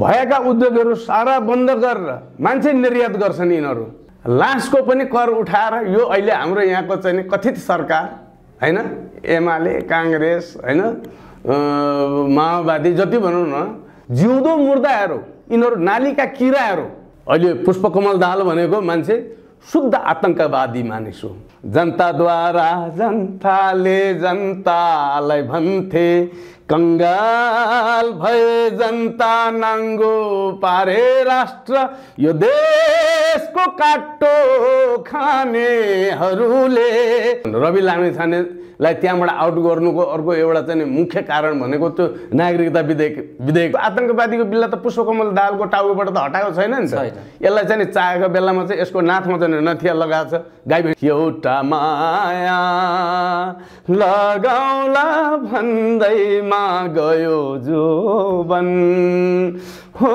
भएका उद्योगहरू सारा बन्द गरेर मान्छे निर्यात गर्छन् यिनीहरू। लासको पनि कर उठाएर यो अहिले हाम्रो यहाँको चाहिँ कथित सरकार हैन, एमाले कांग्रेस हैन, माओवादी जति भनौँ न, जिउँदो मुर्दाहरू यिनीहरू नालीका किराहरू। अहिले पुष्पकमल दाहाल भनेको मान्छे शुद्ध आतंकवादी मानिस हो। जनताद्वारा जनताले जनतालाई भन्थे, कंगाल भए जनता नाङ्गो पारे राष्ट्र, यो देशको काटो खानेहरूले। रवि लामिछानेलाई त्यहाँबाट आउट गर्नुको अर्को एउटा चाहिँ मुख्य कारण भनेको त्यो नागरिकता विधेयक। आतंकवादीको बिल्ला त पुष्पकमल दाहालको टाउकोबाट त हटाएको छैन नि त। यसलाई चाहिँ चाहेको बेलामा चाहिँ यसको नाथमा चाहिँ नथिया लगाएको छ। गाई एउटा माया लगाउला भन्दैमा गयो जोबन हो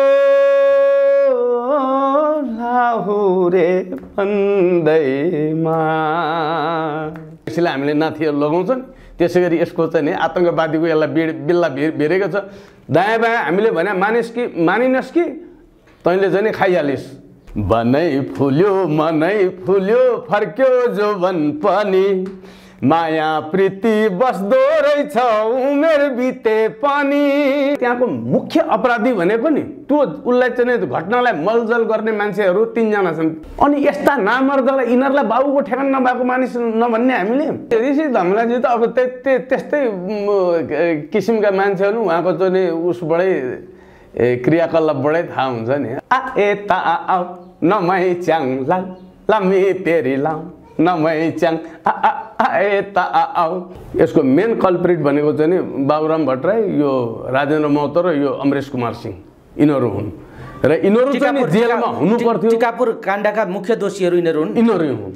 लाहुरे भन्दैमा। यसैले हामीले नाथिया लगाउँछन्। त्यसै गरी यसको चाहिँ नि आतंकवादीको यसलाई बिल्ला भेरेको छ। दायाँ बायाँ हामीले भने मानिनस् कि तैँले चाहिँ नि खाइहालिस्। बनै फुल्यो मनै फुल्यो फर्क्यो जोबन पनि, माया प्रीति बस्दो रहेछ उमेर बिते पनि। त्यहाँको मुख्य अपराधी भनेको नि त्यो उसलाई चाहिँ घटनालाई मलजल गर्ने मान्छेहरू 3 जना छन्। अनि यस्ता नामर्दलाई यिनीहरूलाई बाबुको ठेगान नभएको मानिस नभन्ने हामीले। ऋषि धमलाजी त अब त्यस्तै किसिमका मान्छेहरू उहाँको चाहिँ उसबाटै क्रियाकलापबाटै थाहा हुन्छ नि। आ ए ता आऊ नमै च्याङ लाल लामी तेरी लाऊ नमै च्याङ आ ए ता आऊ। यसको मेन कल्प्रिट भनेको चाहिँ नि बाबुराम भट्टराई, यो राजेन्द्र महतो र यो अमरेश कुमार सिंह यिनीहरू हुन्। र यिनीहरू चाहिँ जेलमा हुनु पर्थ्यो। टिकापुर काण्डका मुख्य दोषीहरू यिनीहरू हुन्।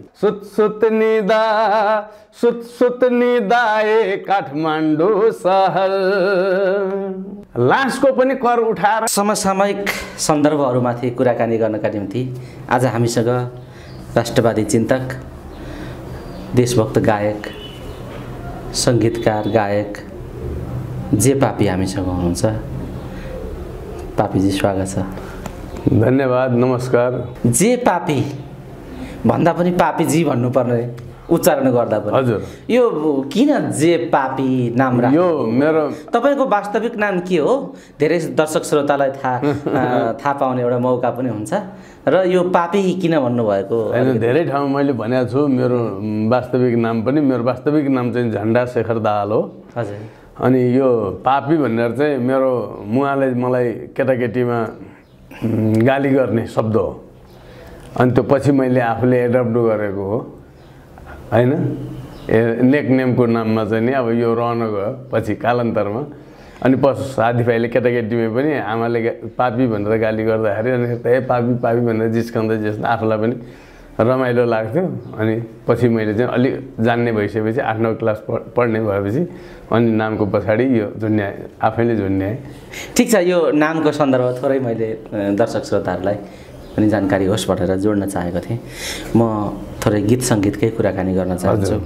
सुत निदाए काठमाडौँ सहर, लासको पनि कर उठाएर। समसामयिक सन्दर्भहरूमाथि कुराकानी गर्नका निम्ति आज हामीसँग राष्ट्रवादी चिन्तक, देशभक्त गायक, सङ्गीतकार, गायक जे पापी हामीसँग हुनुहुन्छ। पापीजी स्वागत छ। धन्यवाद, नमस्कार। जे पापी भन्दा पनि पापीजी भन्नुपर्ने उच्चारण गर्दा पनि। हजुर, यो किन जे पापी नाम राख्नु? यो मेरो तपाईको वास्तविक नाम के हो? धेरै दर्शक श्रोतालाई थाहा पाउने एउटा मौका पनि हुन्छ। र यो पापी किन भन्नुभएको? हैन, धेरै ठाउँमा मैले भनेको छु मेरो वास्तविक नाम पनि। मेरो वास्तविक नाम चाहिँ झण्डा शेखर दाहाल हो। हजुर। अनि यो पापी भनेर चाहिँ मेरो मुवाले मलाई केटाकेटीमा गाली गर्ने शब्द हो। अनि त्यो पछि मैले आफूले एडप्ट गरेको हो हैन। नेकनेमको नाममा चाहिँ नि अब यो रहन गयो पछि कालान्तरमा। अनि साथीभाइले केटाकेटीमा पनि आमाले पापी भनेर गाली गर्दाखेरि अनि ए पापी पापी भनेर जिस्काउँदै जस्तो आफूलाई पनि रमाइलो लाग्थ्यो। अनि पछि मैले चाहिँ अलिक जान्ने भइसकेपछि 8-9 क्लास पढ्ने भएपछि अनि नामको पछाडि यो झुन्ड्याएँ, आफैले झुन्ड्याएँ। ठिक छ, यो नामको सन्दर्भ थोरै मैले दर्शक श्रोताहरूलाई पनि जानकारी होस् भनेर जोड्न चाहेको थिएँ। म थोरै गीत सङ्गीतकै कुराकानी गर्न चाहन्छु।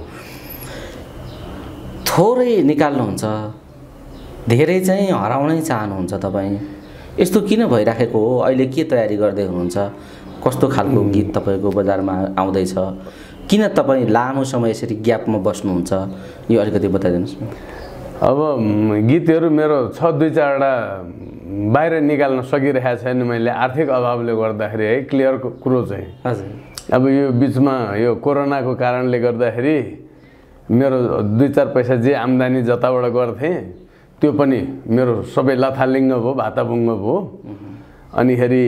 थोरै निकाल्नुहुन्छ, धेरै चाहिँ हराउनै चाहनुहुन्छ तपाईँ। यस्तो किन भइराखेको हो? अहिले के तयारी गर्दै हुनुहुन्छ? कस्तो खालको गीत तपाईँको बजारमा आउँदैछ? किन तपाईँ लामो समय यसरी ग्यापमा बस्नुहुन्छ? यो अलिकति बताइदिनुहोस् न। अब गीतहरू मेरो 2-4वटा बाहिर निकाल्न सकिरहेको छैन मैले, आर्थिक अभावले गर्दाखेरि है। क्लियर कुरो चाहिँ हजुर, अब यो बिचमा यो कोरोनाको कारणले गर्दाखेरि मेरो 2-4 पैसा जे आम्दानी जताबाट गर्थेँ त्यो पनि मेरो सबै लथालिङ्ग भयो, भाताभुङ्ग भयो। अनिखेरि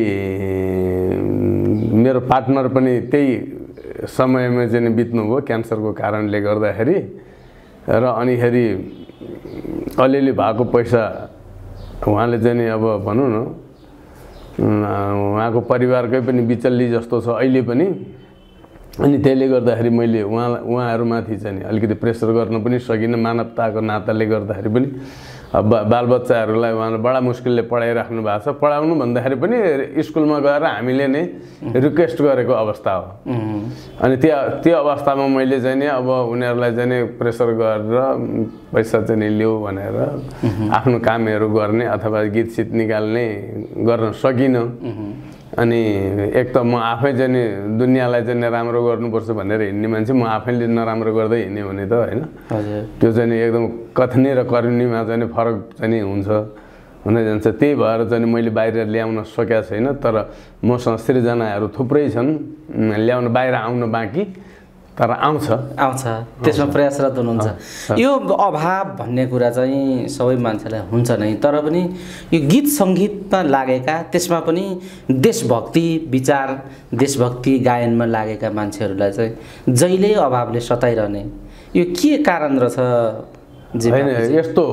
मेरो पार्टनर पनि त्यही समयमा चाहिँ बित्नुभयो क्यान्सरको कारणले गर्दाखेरि। र अनिखेरि अलिअलि भएको पैसा उहाँले चाहिँ नि अब भनौँ न उहाँको परिवारकै पनि बिचल्ली जस्तो छ अहिले पनि। अनि त्यसले गर्दाखेरि मैले उहाँहरूमाथि चाहिँ नि अलिकति प्रेसर गर्न पनि सकिनँ मानवताको नाताले गर्दाखेरि पनि। बालबच्चाहरूलाई उहाँले बडा मुस्किलले पढाइराख्नु भएको छ। पढाउनु भन्दाखेरि पनि स्कुलमा गएर हामीले नै रिक्वेस्ट गरेको अवस्था हो। अनि त्यो अवस्थामा मैले चाहिँ नि अब उनीहरूलाई चाहिँ नि प्रेसर गरेर पैसा चाहिँ नि लिऊ भनेर आफ्नो कामहरू गर्ने अथवा गीत सित निकाल्ने गर्न सकिनँ। अनि एक त म आफै चाहिँ नि दुनियाँलाई चाहिँ राम्रो गर्नुपर्छ भनेर हिँड्ने मान्छे, म आफैले नराम्रो गर्दै हिँड्ने भने त होइन, त्यो चाहिँ नि एकदम कथनी र करनीमा चाहिँ फरक चाहिँ हुन्छ हुन जान्छ। त्यही भएर चाहिँ मैले बाहिर ल्याउन सकेको छैन। तर मसँग सृजनाहरू थुप्रै छन्, ल्याउन बाहिर आउन बाँकी, तर आउँछ त्यसमा प्रयासरत हुनुहुन्छ। यो अभाव भन्ने कुरा चाहिँ सबै मान्छेलाई हुन्छ नै, तर पनि यो गीत सङ्गीतमा लागेका, त्यसमा पनि देशभक्ति विचार देशभक्ति गायनमा लागेका मान्छेहरूलाई चाहिँ जहिले अभावले सताइरहने यो के कारण रहेछ? होइन, यस्तो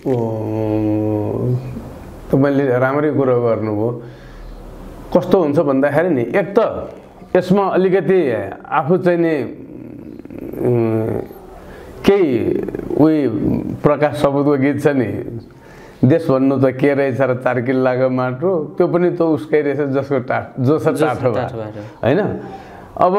तपाईँले राम्रै कुरो गर्नुभयो। कस्तो हुन्छ भन्दाखेरि नि, एक त यसमा अलिकति आफू चाहिँ नि केही उही प्रकाश सपुतको गीत छ नि, देश भन्नु त के रहेछ र 4 किल्लाको माटो, त्यो पनि त उसकै रहेछ जसको टाठो होइन। अब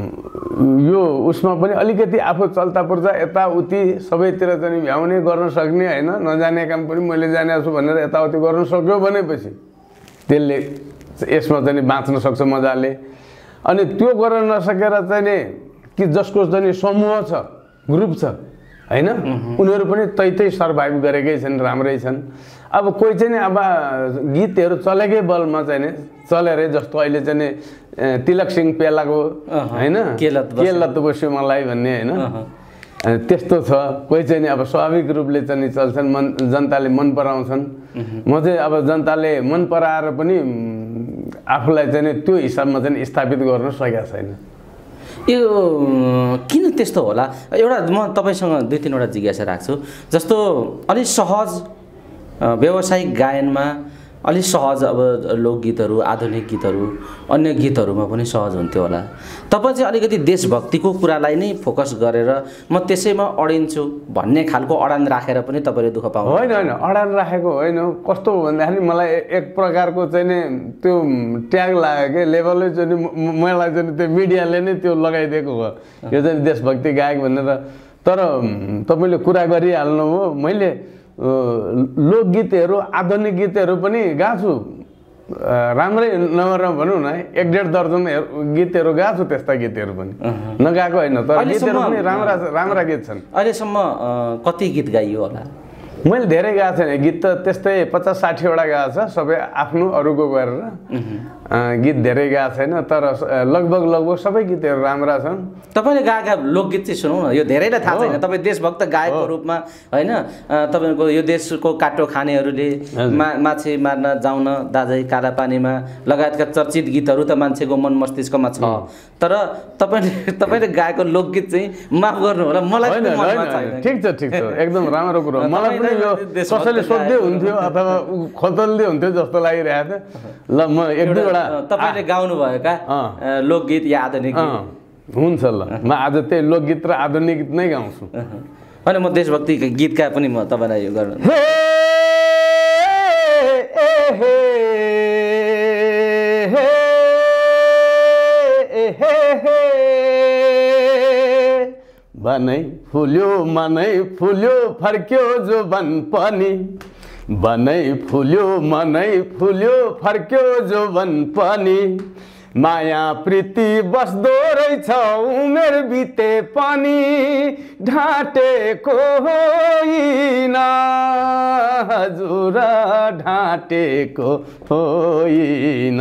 यो उसमा पनि अलिकति आफू चल्ता पुर्जा यताउति सबैतिर चाहिँ भ्याउने गर्न सक्ने होइन, नजाने काम पनि मैले जाने छु भनेर यताउति गर्न सक्यो भनेपछि त्यसले यसमा चाहिँ बाँच्न सक्छ मजाले। अनि त्यो गर्न नसकेर चाहिँ नि कि जसको चाहिँ समूह छ, ग्रुप छ होइन, उनीहरू पनि तै सर्भाइभ गरेकै छन्, राम्रै छन्। अब कोही चाहिँ नि अब गीतहरू चलेकै बलमा चाहिँ नि चलेर, जस्तो अहिले चाहिँ नि तिलक सिंह पेलाको होइन के लत बस्यो मलाई भन्ने होइन, त्यस्तो छ। कोही चाहिँ नि अब स्वाभाविक रूपले चाहिँ नि चल्छन्, जनताले मन पराउँछन्। म चाहिँ अब जनताले मन पराएर पनि आफूलाई चाहिँ नि त्यो हिसाबमा चाहिँ स्थापित गर्न सकेको छैन। यो किन त्यस्तो होला? एउटा म तपाईसँग 2-3वटा जिज्ञासा राख्छु। जस्तो अलि सहज व्यावसायिक गायनमा अलि सहज, अब लोकगीतहरू, आधुनिक गीतहरू, अन्य गीतहरूमा पनि सहज हुन्थ्यो होला। तपाईँ चाहिँ अलिकति देशभक्तिको कुरालाई नै फोकस गरेर म त्यसैमा अडिन्छु भन्ने खालको अडान राखेर पनि तपाईँले दुःख पाउनु? होइन होइन, अडान राखेको होइन। कस्तो भन्दाखेरि मलाई एक प्रकारको चाहिँ नि त्यो ट्याग लाग्यो कि लेभलै चाहिँ मलाई चाहिँ त्यो मिडियाले नै त्यो लगाइदिएको हो, यो चाहिँ देशभक्ति गायक भनेर। तर तपाईँले कुरा गरिहाल्नु हो, मैले लोकगीतहरू आधुनिक गीतहरू पनि गाछु, राम्रै नगरेर भनौँ न 1-1.5 दर्जन गीतहरू गाछु, त्यस्ता गीतहरू पनि नगाएको होइन, तर गीतहरू पनि राम्रा गीत छन्। अहिलेसम्म कति गीत गाइयो होला? मैले धेरै गाएको छैन गीत, त त्यस्तै 50-60वटा गाएको छ, सबै आफ्नो अरूको गरेर। गीत धेरै गाएको छैन, तर लगभग सबै गीतहरू राम्रा छन्। तपाईँले गाएका लोकगीत चाहिँ सुनौँ न। यो धेरैलाई थाहा छैन, तपाईँ देशभक्त गायकको रूपमा होइन, तपाईँको यो देशको काटो खानेहरूले माछे मार्न जाउन दाजै काला पानीमा लगायतका चर्चित गीतहरू त मान्छेको मन मस्तिष्कमा छ, तर तपाईँले गाएको लोकगीत चाहिँ माफ गर्नु होला, मलाई ठिक छ एकदम राम्रो कुरो। मलाई पनि यो कसैले सोध्दै हुन्थ्यो अथवा खोतल्दै हुन्थ्यो जस्तो लागिरहेको थियो। ल म 1-2वटा तपाईँले गाउनुभएका लोकगीत या आधुनिक हुन्छ, ल म आज त्यही लोकगीत र आधुनिक गीत नै गाउँछु। होइन, म देशभक्ति गीतका पनि म तपाईँलाई यो गर्नु बनै फुल्यो मनै फुल्यो फर्क्यो जोबन पनि, बनै फुल्यो मनै फुल्यो फर्क्यो जोबन पनि, माया प्रीति बस्दो रहेछ उमेर बिते पनि, ढाँटेको होइन हजुर ढाँटेको होइन।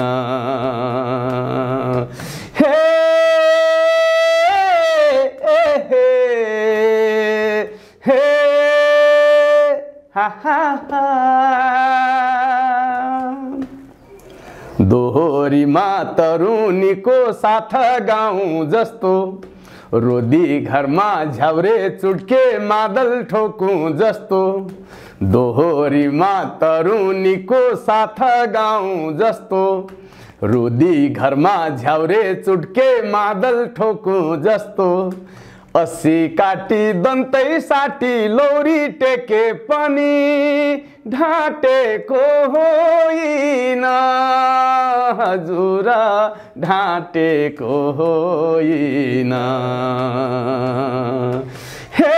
हे दोहोरीमा तरुनीको साथ गाउँ जस्तो, रोदी घरमा झ्याउरे चुड्के मादल ठोकूं जस्तो, दोहोरीमा तरुनीको साथ गाउँ जस्तो, रोदी घरमा झ्याउरे चुड्के मादल ठोकूं जस्तो, अस्सी काटी दन्तै साटी लौरी टेके पनि ढाँटेको होइन हजुर ढाँटेको होइन हे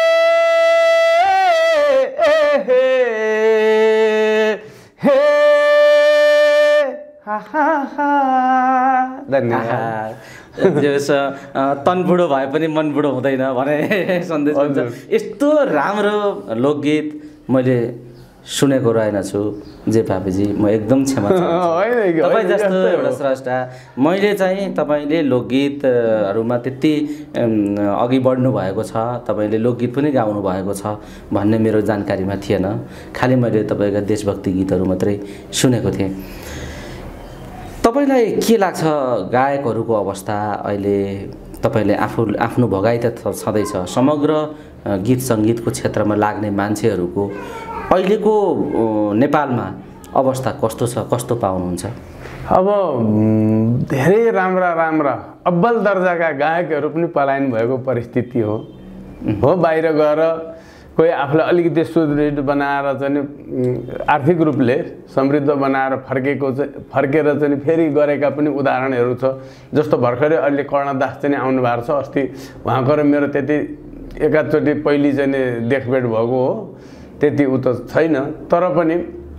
धन्यवाद। तन बुढो भए पनि मन बुढो हुँदैन भने सन्देश हुन्छ। यस्तो राम्रो लोकगीत मैले सुनेको रहेनछु जे पापीजी, म एकदम क्षमा चाहन्छु। तपाईँ जस्तो एउटा स्रष्टा, मैले चाहिँ तपाईँले लोकगीतहरूमा त्यति अघि बढ्नु भएको छ, तपाईँले लोकगीत पनि गाउनु भएको छ भन्ने मेरो जानकारीमा थिएन। खालि मैले तपाईँका देशभक्ति गीतहरू मात्रै सुनेको थिएँ। तपाईँलाई के लाग्छ गायकहरूको अवस्था अहिले? तपाईँले आफ्नो भगाइ त छँदैछ, समग्र गीत सङ्गीतको क्षेत्रमा लाग्ने मान्छेहरूको अहिलेको नेपालमा अवस्था कस्तो छ, कस्तो पाउनुहुन्छ? अब धेरै राम्रा अब्बल दर्जाका गायकहरू पनि पलायन भएको परिस्थिति हो। बाहिर गएर कोही आफूलाई अलिकति सुदृढ बनाएर चाहिँ आर्थिक रूपले समृद्ध बनाएर फर्केर चाहिँ फेरि गरेका पनि उदाहरणहरू छ। जस्तो भर्खरै अहिले कर्णदास चाहिँ आउनु भएको छ। अस्ति उहाँको र मेरो त्यति एकाचोटि पहिली चाहिँ देखभेट भएको हो, त्यति उ त छैन। तर पनि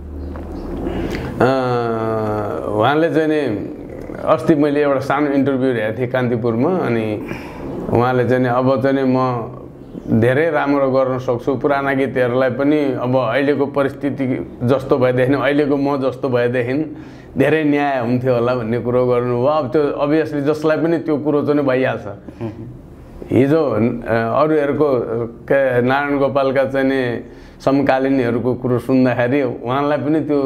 उहाँले चाहिँ अस्ति मैले एउटा सानो इन्टरभ्यू हेरेको थिएँ कान्तिपुरमा, अनि उहाँले चाहिँ अब चाहिँ म धेरै राम्रो गर्न सक्छु, पुराना गीतहरूलाई पनि अब अहिलेको परिस्थिति जस्तो भएदेखि, अहिलेको म जस्तो भएदेखि धेरै न्याय हुन्थ्यो होला भन्ने कुरो गर्नुभयो। अब त्यो अभियसली जसलाई पनि त्यो कुरो चाहिँ भइहाल्छ। हिजो अरूहरूको नारायण गोपालका चाहिँ समकालीनहरूको कुरो सुन्दाखेरि उहाँलाई पनि त्यो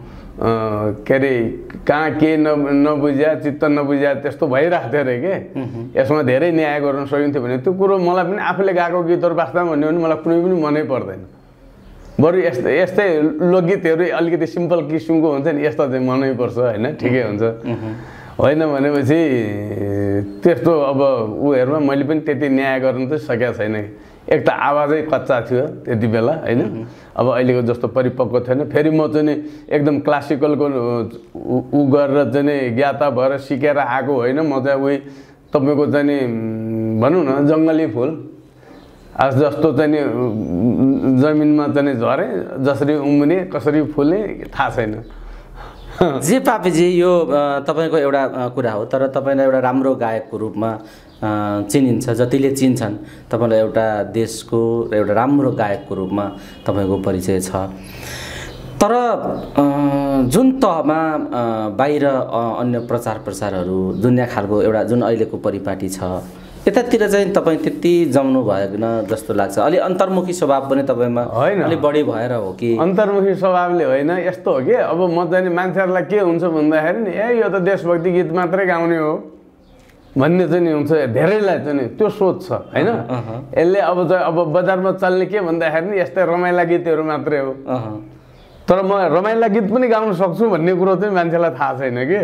के अरे कहाँ के नबुझ्या चित्त नबुझ्या त्यस्तो भइरहेको थियो अरे के, यसमा धेरै न्याय गर्न सकिन्थ्यो भने त्यो कुरो मलाई पनि आफूले गाएको गीतहरू वास्तवमा भन्यो भने मलाई कुनै पनि मनै पर्दैन। बरु यस्तै लोकगीतहरू अलिकति सिम्पल किसिमको हुन्छ नि, यस्तो चाहिँ मनै पर्छ होइन, ठिकै हुन्छ। होइन भनेपछि त्यस्तो अब उहरूमा मैले पनि त्यति न्याय गर्न त सकेको छैन। एक त आवाजै कच्चा थियो त्यति बेला होइन, अब अहिलेको जस्तो परिपक्व थिएन। फेरि म चाहिँ एकदम क्लासिकलको उ गरेर चाहिँ ज्ञाता भएर सिकेर आएको होइन। म चाहिँ उही तपाईँको चाहिँ भनौँ न जङ्गली फुल आज जस्तो चाहिँ जमिनमा चाहिँ झरे, जसरी उम्रिने कसरी फुल्ने थाहा छैन। जे पापीजी, यो तपाईँको एउटा कुरा हो, तर तपाईँलाई एउटा राम्रो गायकको रूपमा चिनिन्छ, जतिले चिन्छन् तपाईँलाई एउटा देशको एउटा राम्रो गायकको रूपमा तपाईँको परिचय छ। तर जुन तहमा बाहिर अन्य प्रचार प्रसारहरू दुनिया खालको एउटा जुन अहिलेको परिपाटी छ, यतातिर चाहिँ तपाईँ त्यति जम्नु भएन जस्तो लाग्छ। अलि अन्तर्मुखी स्वभाव पनि तपाईँमा होइन, अलि बढी भएर हो कि? अन्तर्मुखी स्वभावले होइन, यस्तो हो कि अब म चाहिँ मान्छेहरूलाई के हुन्छ भन्दाखेरि नि, ए यो त देशभक्ति गीत मात्रै गाउने हो भन्ने चाहिँ नि हुन्छ। धेरैलाई चाहिँ त्यो सोच छ होइन। यसले अब बजारमा चल्ने के भन्दाखेरि नि यस्तै रमाइला गीतहरू मात्रै हो। तर म रमाइला गीत पनि गाउन सक्छु भन्ने कुरो चाहिँ मान्छेलाई थाहा छैन कि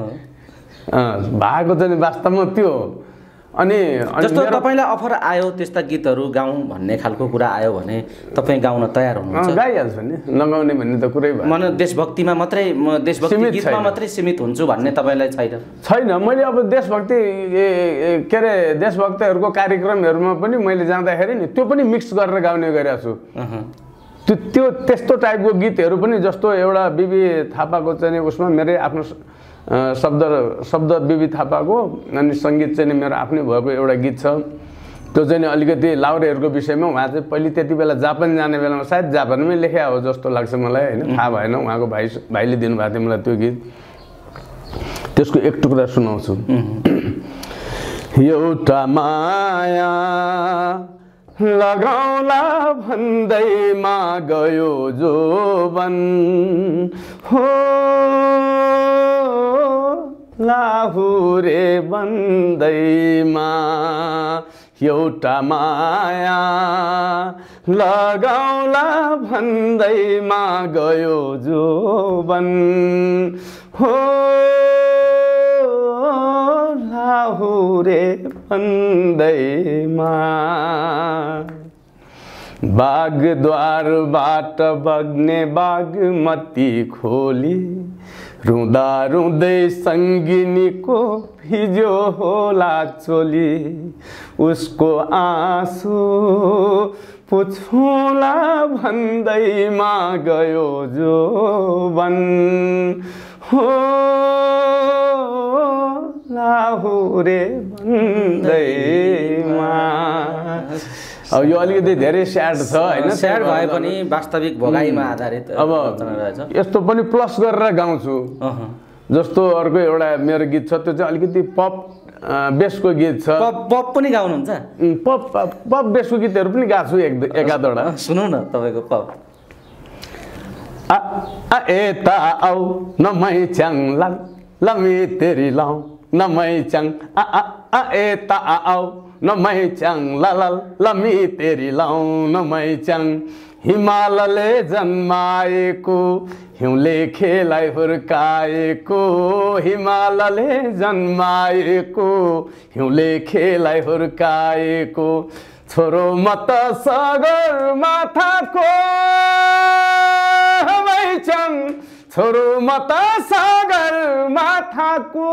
भएको चाहिँ वास्तवमा त्यो हो। अनि जस्तो तपाईँलाई अफर आयो त्यस्ता गीतहरू गाउँ भन्ने खालको कुरा आयो भने तपाईँ गाउन तयार हुनुहुन्छ? गाइहाल्छ नि, नगाउने भन्ने त कुरै भएन। म देशभक्तिमा मात्रै, म देशभक्ति गीतमा मात्रै सीमित हुन्छु भन्ने तपाईँलाई छैन? मैले अब देशभक्ति के अरे देशभक्तहरूको कार्यक्रमहरूमा पनि मैले जाँदाखेरि नि त्यो पनि मिक्स गरेर गाउने गरेको छु। त्यो त्यस्तो टाइपको गीतहरू पनि, जस्तो एउटा बिबी थापाको चाहिँ उसमा मेरै आफ्नो शब्द बिबी थापाको, अनि सङ्गीत चाहिँ मेरो आफ्नै भएको एउटा गीत छ। त्यो चाहिँ अलिकति लाउरेहरूको विषयमा। उहाँ चाहिँ पहिले त्यति बेला जापान जाने बेलामा सायद जापानमै लेख्या हो जस्तो लाग्छ मलाई होइन, थाहा भएन। उहाँको भाइले दिनुभएको थियो मलाई त्यो गीत। त्यसको एक टुक्रा सुनाउँछु। एउटा माया लगाउला भन्दैमा गयो जोबन हो, लाहुरे बन्दैमा एउटा माया लगाउला भन्दैमा गयो जोबन हो, लाहुरे लाहुरे भन्दैमा बागद्वारबाट बग्ने बागमती खोली रुँदा रुँदै सङ्गिनीको भिज्यो होला चोली उसको आँसु पुछौँला भन्दैमा गयो जोवन हो लाहुरे भन्दैमा। अब यो अलिकति धेरै स्याड छ हैन, स्याड भए पनि वास्तविक भोगाइमा आधारित अब यस्तो पनि प्लस गरेर गाउँछु। जस्तो अर्को एउटा मेरो गीत छ त्यो चाहिँ अलिकति पप बेसको गीत छ। पप पनि गाउनुहुन्छ? पप बेसको गीतहरू पनि गाछु एकाधवटा। सुनौ न तपाईको पप। आ एता आउ नमै च्याङ लाल लमी तेरी लाउ नमै च्याङ आ एता आउ नमै च्याङ लाल लमी तेरी लाउ नमै च्याङ हिमालले जन्माएको हिउँले खेलाई हुर्काएको हिमालले जन्माएको हिउँले खेलाई हुर्काएको छोरो म त सागर माथाको च्याङ छोरो म त सागर माथाको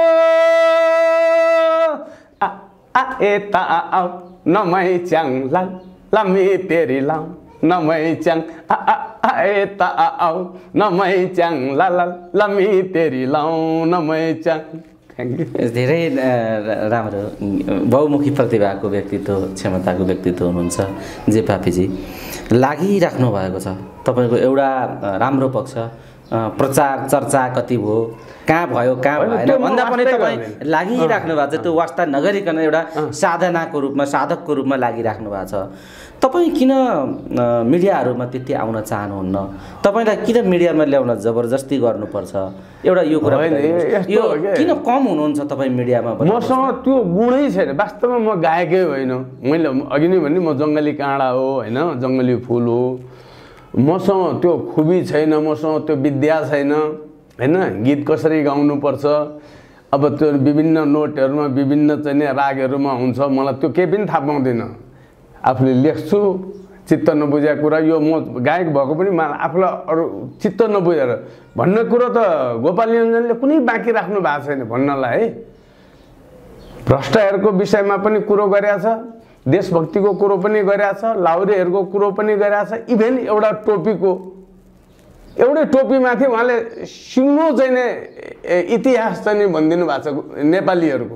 आ एता आउ नमै च्याङ लाल लमी तेरी लाउ नमै च्याङ आ एता आउ नमै च्याङ लाल लमी तेरी लाउ नमै च्याङ। धेरै राम्रो बहुमुखी प्रतिभाको व्यक्तित्व क्षमताको व्यक्तित्व हुनुहुन्छ जे पापीजी। लागिराख्नु भएको छ तपाईँको एउटा राम्रो पक्ष प्रचार चर्चा कति भयो कहाँ भयो कहाँ भएन भन्दा पनि तपाईँ लागिराख्नु भएको छ, त्यो वास्ता नगरिकन एउटा साधनाको रूपमा साधकको रूपमा लागिराख्नु भएको छ। तपाईँ किन मिडियाहरूमा त्यति आउन चाहनुहुन्न? तपाईँलाई किन मिडियामा ल्याउन जबरजस्ती गर्नुपर्छ? एउटा यो कुरा यो किन कम हुनुहुन्छ तपाईँ मिडियामा? मसँग त्यो गुणै छैन वास्तवमा। म गायकै होइन, मैले अघि नै भने म जङ्गली काँडा हो होइन, जङ्गली फुल हो। मसँग त्यो खुबी छैन, मसँग त्यो विद्या छैन होइन। गीत कसरी गाउनुपर्छ अब त्यो विभिन्न नोटहरूमा विभिन्न चाहिँ रागहरूमा हुन्छ, मलाई त्यो केही पनि थाहा पाउँदैन। आफूले लेख्छु चित्त नबुझेको कुरा, यो म गायक भएको पनि आफूलाई अरू चित्त नबुझेर भन्ने कुरो त गोपाल निरञ्जनले कुनै बाँकी राख्नु भएको छैन भन्नलाई है। भ्रष्टाहरूको विषयमा पनि कुरो गरेको छ, देशभक्तिको कुरो पनि गरेको छ, लाहुरेहरूको कुरो पनि गरेको छ, इभेन एउटा टोपीको एउटै टोपीमाथि उहाँले सिङ्गो चाहिँ नि इतिहास चाहिँ नि भनिदिनु भएको छ नेपालीहरूको।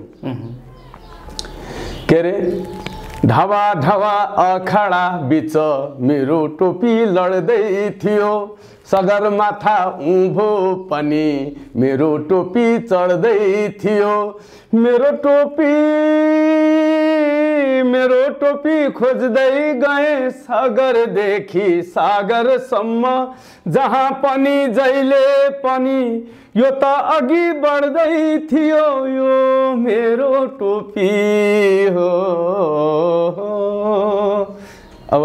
के अरे ढावा ढावा अखाडा बिच मेरो टोपी लड्दै थियो, सगरमाथा उँभो पनि मेरो टोपी चढ्दै थियो। मेरो टोपी खोज्दै गए सागरदेखि सागरसम्म, जहाँ पनि जहिले पनि यो त अघि बढ्दै थियो, यो मेरो टोपी हो। अब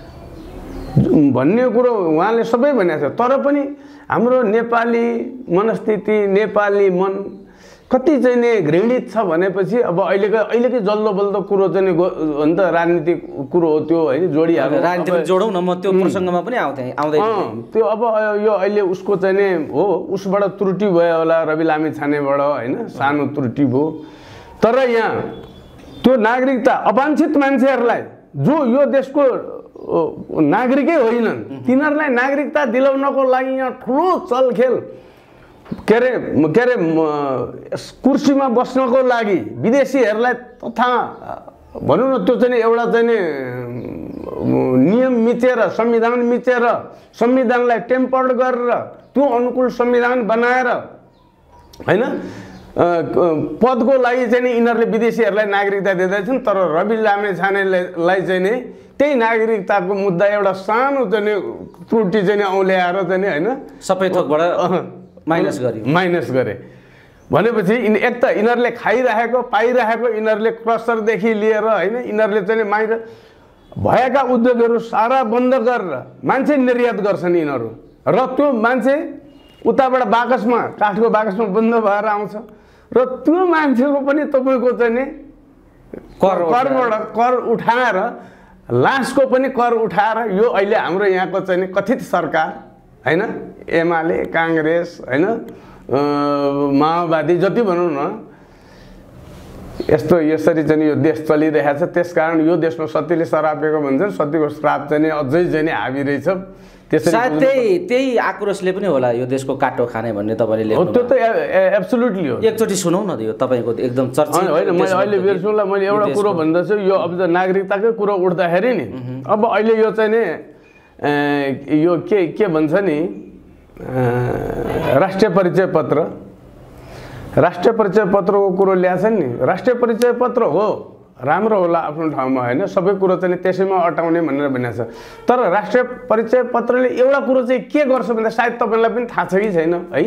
भन्ने कुरो उहाँले सबै भनेको छ, तर पनि हाम्रो नेपाली मनस्थिति नेपाली मन कति चाहिँ नि घृणित छ भनेपछि अब अहिलेकै जल्दो बल्दो कुरो चाहिँ नि त राजनीतिक कुरो हो त्यो होइन, जोडिहाल्नु राजनीतिक जोडौँ न। म त्यो प्रसङ्गमा पनि आउँदै त्यो अब यो अहिले उसको चाहिँ नि हो उसबाट त्रुटि भयो होला, रवि लामी छानेबाट होइन सानो त्रुटि भयो। तर यहाँ त्यो नागरिकता अवाञ्छित मान्छेहरूलाई जो यो देशको नागरिकै होइनन् तिनीहरूलाई नागरिकता दिलाउनको लागि यहाँ ठुलो चलखेल के अरे कुर्सीमा बस्नको लागि विदेशीहरूलाई तथा भनौँ न त्यो चाहिँ एउटा चाहिँ नियम मिचेर संविधान मिचेर संविधानलाई टेम्पर्ड गरेर त्यो अनुकूल संविधान बनाएर होइन पदको लागि चाहिँ नि यिनीहरूले विदेशीहरूलाई नागरिकता दिँदैछन्। तर रवि लामेछानेलाई चाहिँ नि त्यही नागरिकताको मुद्दा एउटा सानो चाहिँ नि त्रुटि चाहिँ औल्याएर चाहिँ नि होइन सबै थोकबाट माइनस गरे भनेपछि एक त यिनीहरूले खाइरहेको पाइरहेको यिनीहरूले क्रसरदेखि लिएर होइन यिनीहरूले चाहिँ माइर भएका उद्योगहरू सारा बन्द गरेर मान्छे निर्यात गर्छन् यिनीहरू र त्यो मान्छे उताबाट बाकसमा काठको बाकसमा बन्द भएर आउँछ र त्यो मान्छेको पनि तपाईँको चाहिँ नि कर उठाएर लासको पनि कर उठाएर यो अहिले हाम्रो यहाँको चाहिँ नि कथित सरकार हैन एमाले कांग्रेस हैन माओवादी जति भनौँ न यस्तो यसरी चाहिँ यो देश चलिरहेको छ। त्यसकारण यो देशमा सत्यले सरापेको भन्छन्, सत्यको श्राप चाहिँ अझै चाहिँ हाबी रहेछ। सायद त्यही आक्रोशले पनि होला यो देशको काटो खाने भन्ने तपाईँले लेख्नु। त्यो त एब्सोल्युटली हो। एकचोटि सुनौ न यो तपाईँको एकदम चर्चित। होइन मैले अहिले बिर्सुँला मैले एउटा कुरो भन्दैछु यो अब नागरिकताकै कुरो उठ्दाखेरि नि अब अहिले यो चाहिँ नि यो के भन्छ नि राष्ट्रिय परिचय पत्रको कुरो ल्याएछ नि। राष्ट्रिय परिचय पत्र हो राम्रो होला आफ्नो ठाउँमा हैन, सबै कुरो चाहिँ त्यसैमा अटाउने भनेर भनेको छ। तर राष्ट्रिय परिचय पत्रले एउटा कुरो चाहिँ के गर्छ भन्दा सायद तपाईँलाई पनि थाहा छ कि छैन है,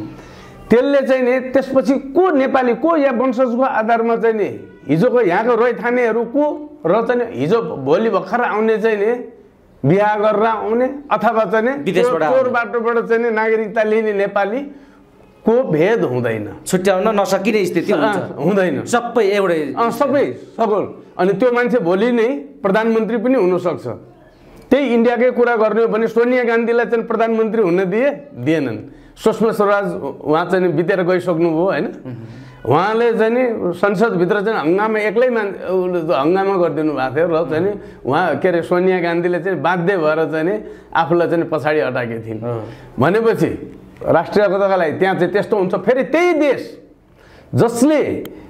त्यसले चाहिँ नि त्यसपछि को नेपाली को या वंशजको आधारमा चाहिँ नि हिजोको यहाँको रैथानेहरू को र चाहिँ हिजो भोलि भर्खर आउने चाहिँ नि बिहा गरेर आउने अथवा चाहिँ नि विदेशबाट चोर बाटोबाट चाहिँ नि नागरिकता लिने नेपाली को भेद हुँदैन, छुट्याउन नसकिने स्थिति हुँदैन, सबै एउटै सबै सकल। अनि त्यो मान्छे भोलि नै प्रधानमन्त्री पनि हुन सक्छ। त्यही इन्डियाकै कुरा गर्ने हो भने सोनिया गान्धीलाई चाहिँ प्रधानमन्त्री हुन दिएनन्। सुषमा स्वराज उहाँ चाहिँ बितेर गइसक्नुभयो हैन, उहाँले चाहिँ नि संसदभित्र चाहिँ हङ्गामा एक्लै हङ्गामा गरिदिनु भएको थियो र चाहिँ नि उहाँ के अरे सोनिया गान्धीले चाहिँ बाध्य भएर चाहिँ नि आफूलाई चाहिँ पछाडि हटाएकी थिइन्। भनेपछि राष्ट्रियताका लागि त्यहाँ चाहिँ त्यस्तो हुन्छ। फेरि त्यही देश जसले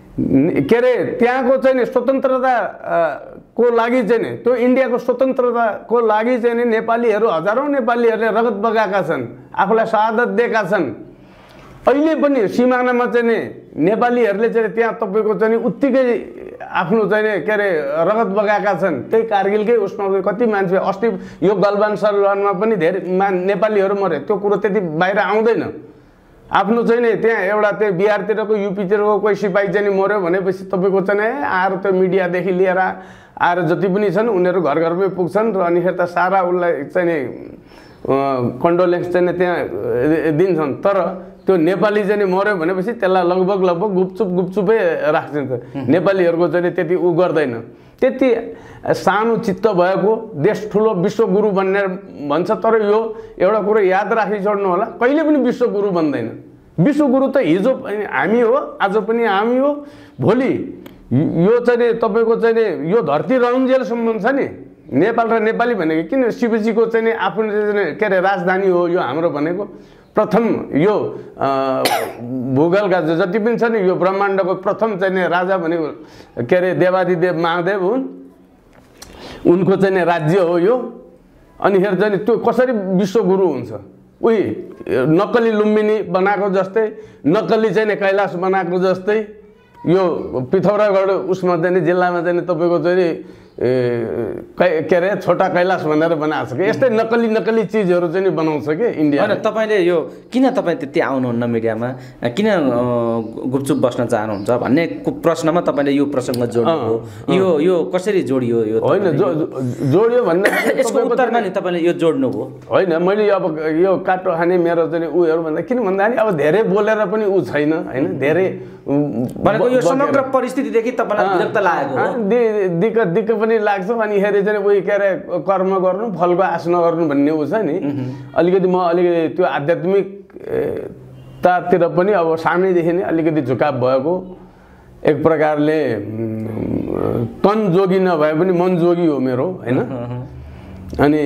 के अरे त्यहाँको चाहिँ नि स्वतन्त्रता को लागि चाहिँ नि त्यो इन्डियाको स्वतन्त्रताको लागि चाहिँ नि नेपालीहरू हजारौँ नेपालीहरूले रगत बगाएका छन्, आफूलाई शहादत दिएका छन्। अहिले पनि सिमानामा चाहिँ नि नेपालीहरूले चाहिँ त्यहाँ तपाईँको चाहिँ उत्तिकै आफ्नो चाहिँ नि के अरे रगत बगाएका छन्। त्यही कारगिलकै उसमा कति मान्छे अस्ति यो गलवान सलवानमा पनि धेरै नेपालीहरू मरे, त्यो कुरो त्यति बाहिर आउँदैन। आफ्नो चाहिँ नि त्यहाँ एउटा त्यो बिहारतिरको युपीतिरको कोही सिपाही चाहिँ नि मऱ्यो भनेपछि तपाईँको चाहिँ आएर त्यो मिडियादेखि लिएर आएर जति पनि छन् उनीहरू घर घरमै पुग्छन् र अनिखेर त सारा उसलाई चाहिँ नि कन्डोलेन्स चाहिँ त्यहाँ दिन्छन्। तर त्यो नेपाली चाहिँ मऱ्यो भनेपछि त्यसलाई लगभग गुपचुपै राखिन्छ। नेपालीहरूको चाहिँ त्यति उ गर्दैन। त्यति सानो चित्त भएको देश ठुलो विश्वगुरु भन्ने भन्छ, तर यो एउटा कुरो याद राखिछोड्नु होला, कहिले पनि विश्वगुरु बन्दैन। विश्वगुरु त हिजो हामी हो, आज पनि हामी हो, भोलि यो चाहिँ तपाईँको चाहिँ यो धरती रहन्जेलसम्म छ नि नेपाल र नेपाली भनेको किन शिवजीको चाहिँ आफ्नो के अरे राजधानी हो यो हाम्रो भनेको। प्रथम यो भूगोलका जति पनि छ नि यो ब्रह्माण्डको प्रथम चाहिँ राजा भनेको के अरे देवादिदेव महादेव हुन्, उनको चाहिँ राज्य हो यो। अनिखेर चाहिँ त्यो कसरी विश्वगुरु हुन्छ? उही नक्कली लुम्बिनी बनाएको जस्तै, नक्कली चाहिँ कैलाश बनाएको जस्तै यो पिथौरागढ उसमा चाहिँ जिल्लामा चाहिँ तपाईँको चाहिँ के अरे छोटा कैलाश भनेर बनाएको छ कि यस्तै नक्कली चिजहरू चाहिँ बनाउँछ कि इन्डिया। होइन तपाईँले यो किन तपाईँ त्यति आउनुहुन्न मिडियामा, किन गुपचुप बस्न चाहनुहुन्छ भन्ने प्रश्नमा तपाईँले यो प्रसङ्ग जोड्नुभयो। यो कसरी जोडियो? यो होइन जोडियो भन्दा यसको उत्तरमा नि तपाईँले यो जोड्नुभयो। होइन मैले अब यो काटो खाने मेरो चाहिँ उयोहरू भन्दा किन भन्दाखेरि अब धेरै बोलेर पनि ऊ छैन होइन, धेरै भनेको यो समग्र परिस्थितिदेखि तपाईँलाई विरक्त लागेको दिक्क पनि लाग्छ। अनि हेरे चाहिँ उयो के अरे कर्म गर्नु फलको आश नगर्नु भन्ने ऊ छ नि, अलिकति म अलिकति त्यो आध्यात्मिकतातिर पनि अब सानैदेखि नै अलिकति झुकाव भएको, एक प्रकारले तन जोगी नभए पनि मन जोगी हो मेरो होइन। अनि